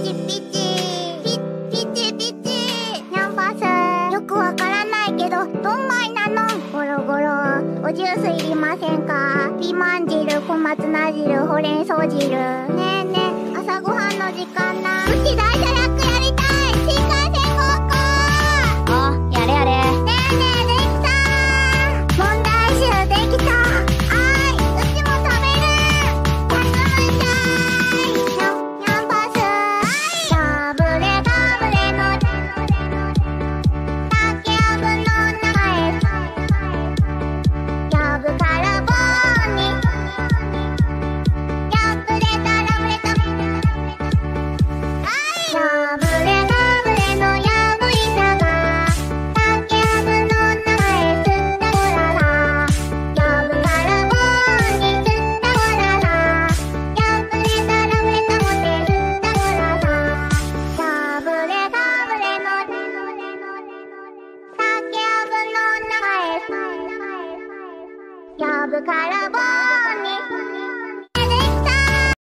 チピチピチピチキャンパスよくわからないけどどんまいなの。ゴロゴロおジュースいりませんか。ピーマン汁、小松菜汁、ほうれん草汁。ねえねえ朝ごはんの時間だ。うち大社楽やりたい。新幹線ごっこ。あ、やれやれ。ねえねえできた。問題集できた。あいうちも食べる。休むんじゃい。キャンパスかぶれかぶれの竹やぶの中へ。やぶから棒にやぶれたらぶれた。やぶれかぶれのやぶいさが竹やぶの中へつったごらら。やぶから棒につったごらら。やぶれたらぶれたもてつったごらら。やぶれかぶれの竹やぶの中へ。やぶから棒に